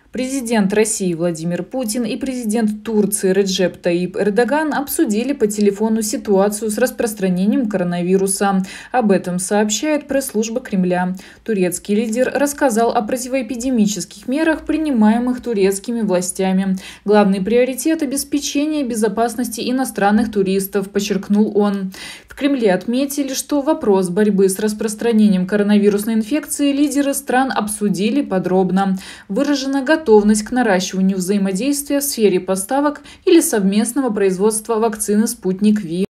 Президент России Владимир Путин и президент Турции Реджеп Таип Эрдоган обсудили по телефону ситуацию с распространением коронавируса. Об этом сообщает пресс-служба Кремля. Турецкий лидер рассказал о противоэпидемических мерах, принимаемых турецкими властями. Главный приоритет – обеспечение безопасности иностранных туристов, подчеркнул он. В Кремле отметили, что вопрос борьбы с распространением коронавирусной инфекции лидеры стран обсудили подробно. Выражена готовность к наращиванию взаимодействия в сфере поставок или совместного производства вакцины «Спутник Ви».